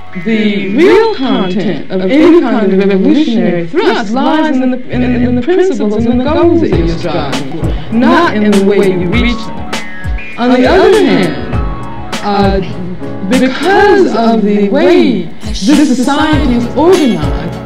the real content of any kind of revolutionary thrust lies in the principles and the goals that you're striving for, not in the way you reach them. On the other hand, because of the way this society is organized,